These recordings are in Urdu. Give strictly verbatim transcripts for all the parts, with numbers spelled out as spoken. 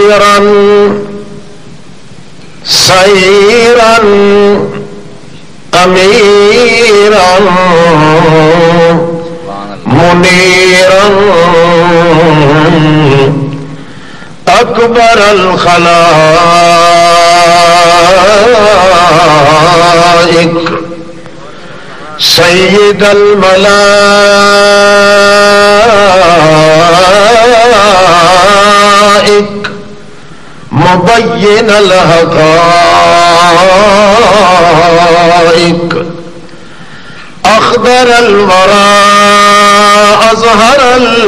نصيرا سيرا أميرا منيرا أكبر الخلائق سيد الملائك مبين الحقائق أخضر الورى أظهر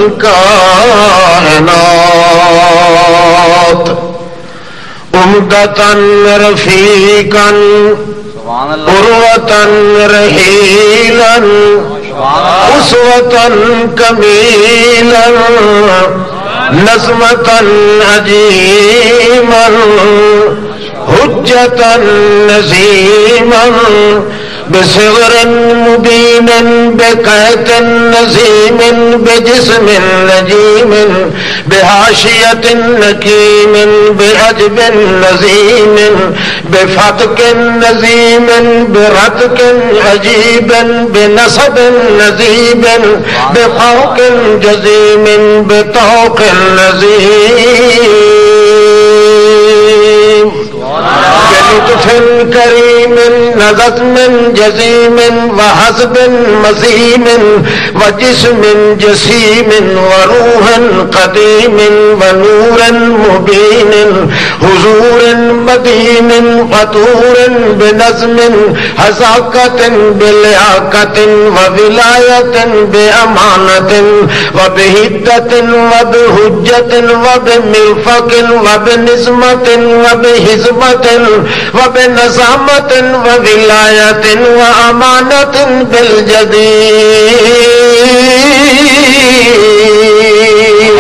الكائنات أمدة رفيقا قروة رحيلا أسوة كميلا نظمة عجيما حجة نزيما بصغر مبين بقيت نزيم بجسم نجيم بحاشية نكيم بعجب نزيم بفتك نزيم برتك عجيب بنصب نزيب بفوق جزيم بطوق نزيم بلطف كريم نظم جزيم وحسب مزيم وجسم جسيم وروح قديم ونور مبين حضور مدين وطور بنظم حزاقة بلياقة وولاية بأمانة وبهدة وبهجة وبمرفق وبنسمة وبحزمة وبنظامة وولاية وأمانة بالجديد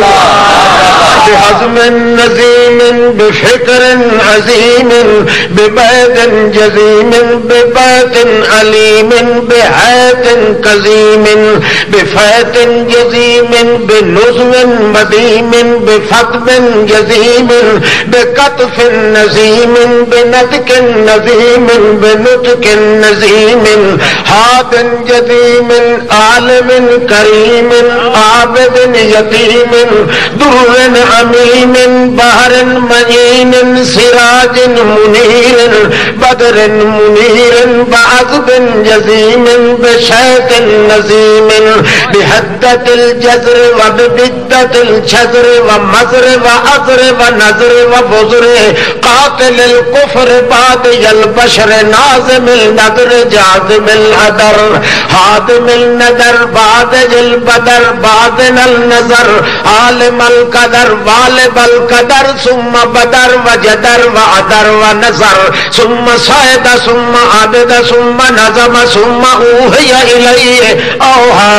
بحزم نزيم بفكر عزيم ببيت جزيم ببيت أليم بحياة كزيم بفيت جزيم بنظم مديم بفقد جزيم بكتف نزيم بنتك نزيم بنطق نزيم هاد جديم عالم كريم عابد يتيم در أمين بحر مجين سراج منير بدر منير بعذب جزيم بشيط نزيم بحدة الجزر وببدة الشزر ومزر وأزر ونزر وبزر قاتل الكفر بادي البشر نازم النذر جاذب الأدر هادم النذر بادج البدر بادن النظر عالم القدر غالب القدر ثم بدر وجدر وعدر ونظر ثم صعد ثم عبد ثم نظم ثم أوحي إليه أوحى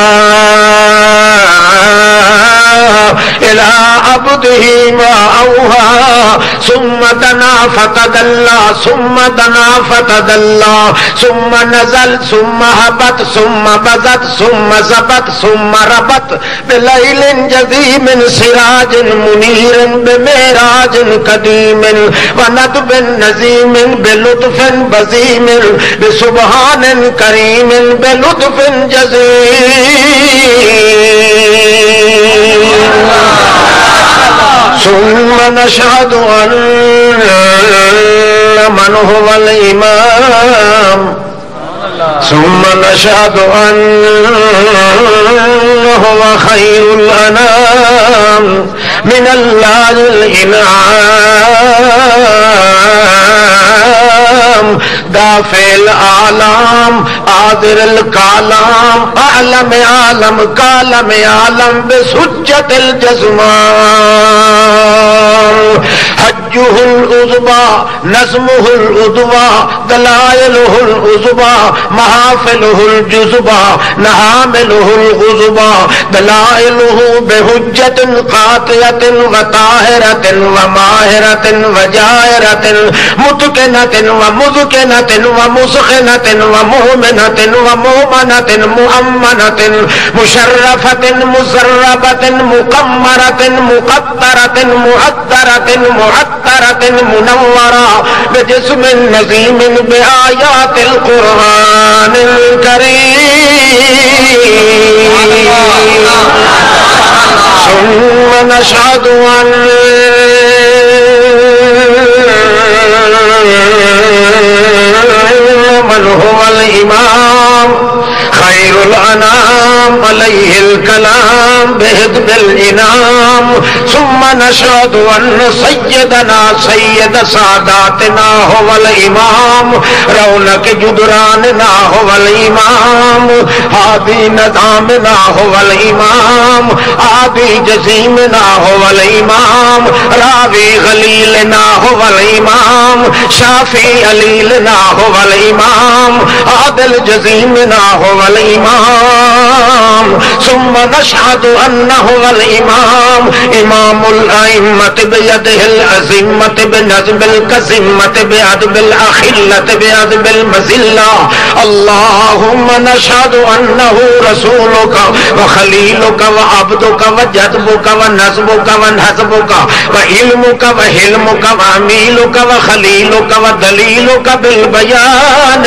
إلى عبده ما أوحى ثم دنا فتدلى ثم دنا فتدلى ثم نزل ثم هبط ثم بزت ثم زبط ثم ربط بليل جزيم سراج منير بمعراج قديم وندب نزيم بلطف بزيم بسبحان كريم بلطف جزيم ثم نشهد أن من هو الإمام ثم نشهد أنه هو خير الأنام من الله الإنعام دافع العالم عاذر الكلام أعلم عالم كالم عالم بسجة الجزمان حجه الأذبى نظمه الأذبى دلائلہ العظما محافلہ الجزبا نحاملہ الغزبا دلائلہ بحجت قاطعۃ وطاہرۃ وماہرۃ وجائرۃ متقنۃ ومذکنۃ ومسخنۃ ومؤمنۃ ومؤمنۃ مؤمنۃ مشرفۃ مزربۃ مقمرۃ مقطرۃ معطرۃ معطرۃ منورہ بجسم نظیم بآیات القرآن الکریم ثم نشهد أن من هو الإمام خير الأنام عليه الكلام بهدب الإنام ثم نشهد أن سيدنا سيد ساداتنا هو الإمام رونق جدراننا هو الإمام هادي نظامنا هو الإمام عادي جزيمنا هو الإمام راوي غليلنا هو الإمام شافي عليلنا هو الإمام عادل جزيمنا هو الإمام ثم نشهد أنه الإمام إمام الأئمة بيده الأزمة بنظم الكزمة بأدب الأخلة بأدب المزلة اللهم نشهد أنه رسولك وخليلك وعبدك وجذبك ونصبك ونحسبك وعلمك وحلمك وعميلك وخليلك ودليلك بالبيان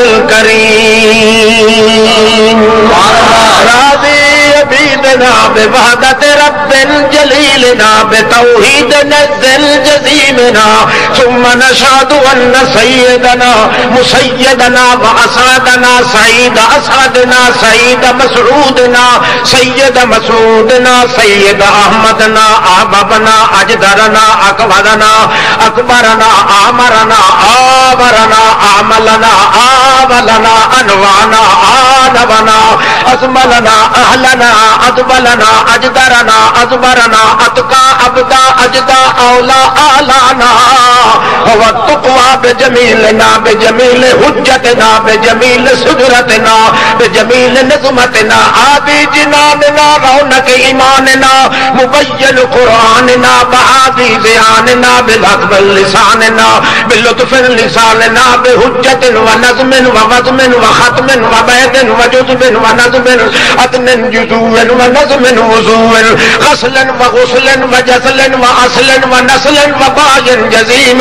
الكريم راضي بيدنا بوحدة رب جليلنا بتوحيد نزل جزيمنا ثم نشهد أن سيدنا مسيدنا وأسعدنا سعيد أسعدنا سعيد مسعودنا سيد مسعودنا سيد أحمدنا أحببنا أجدرنا أكبرنا أكبرنا آمرنا آبرنا آملنا آبلنا أنوانا آنبنا أزملنا أهلنا أدبلنا أجدرنا أزبرنا أتقى أبدا أجدا أولا آلانا والتقوى بجميلنا بجميل حجتنا بجميل سدرتنا بجميل نظمتنا عادي جناننا رونق إيماننا مبين قرآننا بعادي بياننا بالحق لساننا باللطف لساننا بحجة ونظم ووزم وختم وبيت وجزم ونظم أتن جزو ونظم وزو غسل وغسل وجسل وأصل ونسل وباين جزيم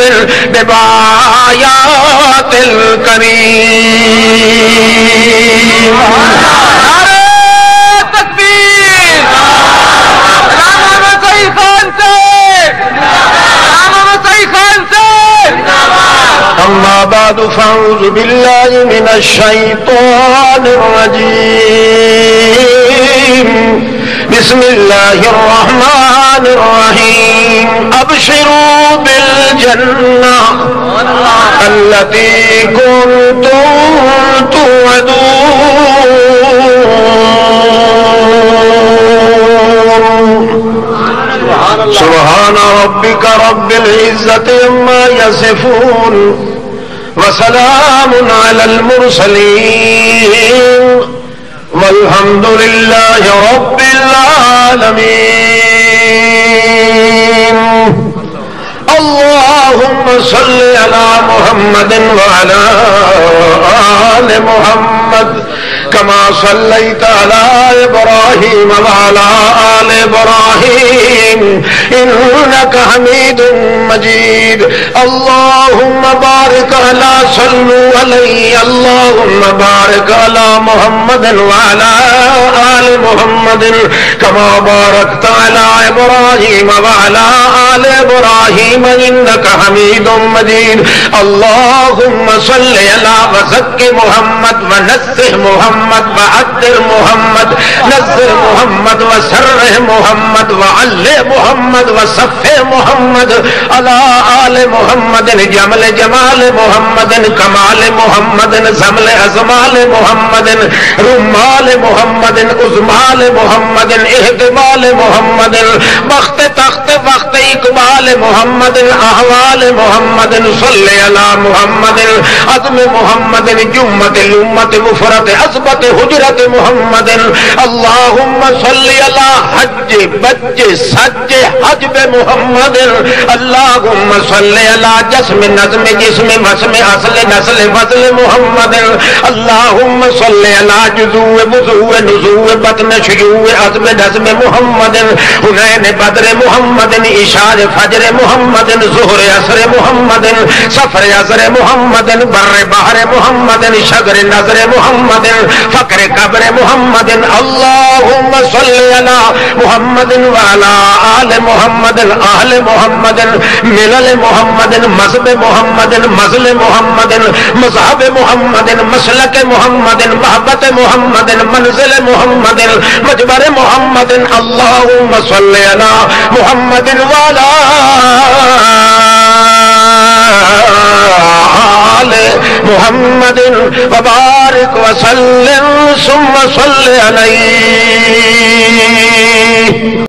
ببايات الكريم تکبیر علامہ صحیح خان سے علامہ صحیح خان سے اما بعد فاعوذ بالله من الشيطان الرجيم بسم الله الرحمن الرحيم ابشروا بالجنة التي كنتم توعدون سبحان ربك رب العزة عما يصفون وسلام على المرسلين والحمد لله رب العالمين اللهم صل على محمد وعلى آل محمد كما صليت على إبراهيم وعلى آل إبراهيم إنك حميد مجيد اللهم بارك على صلوا عليه اللهم بارك على محمد وعلى آل محمد كما باركت على إبراهيم وعلى آل إبراهيم إنك حميد مجيد اللهم صل على وزك محمد ونزه محمد وعدل محمد نزل محمد وسره محمد وعلي محمد وصفه محمد على آل محمد جمل جمال محمد كمال محمد زمل أزمال محمد رمال محمد أزمال محمد اهتمال محمد بخت تخت وقت اقبال محمد احوال محمد صلی علی محمد عظم محمد جمت الامت مفرت عصبت حجرت محمد اللہم صلی علی حج بج سج حجب محمد اللہم صلی علی جسم نظم جسم وسم اصل نسل فضل محمد اللہم صلی علی جزو وضو نزو بطن شیوع عظم نظم محمد حنین بدر محمد اشار فجر محمد ظہر عصر محمد سفر عصر محمد بر بحر محمد شجر نظر محمد فقر قبر محمد اللہم صلی علی محمد وعلی آل محمد آل محمد ملل محمد مذہب محمد مزل محمد مذہب محمد مسلک محمد محبت محمد منزل محمد مجبر محمد اللہم صلی علی محمد وعلی آل محمد وبارک وسلم ثم صلی علیہ